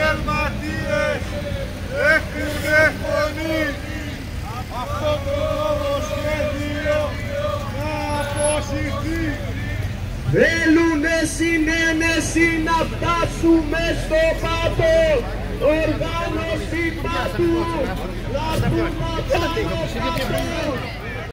επαγγελματίες έχουνε φωνή. Αυτό το νομοσχέδιο να αποσυρθεί. Θέλουνε συνένεση να φτάσουμε στο πάτο. Οργάνωση πάτου. Να δούμε πάνω κάτω.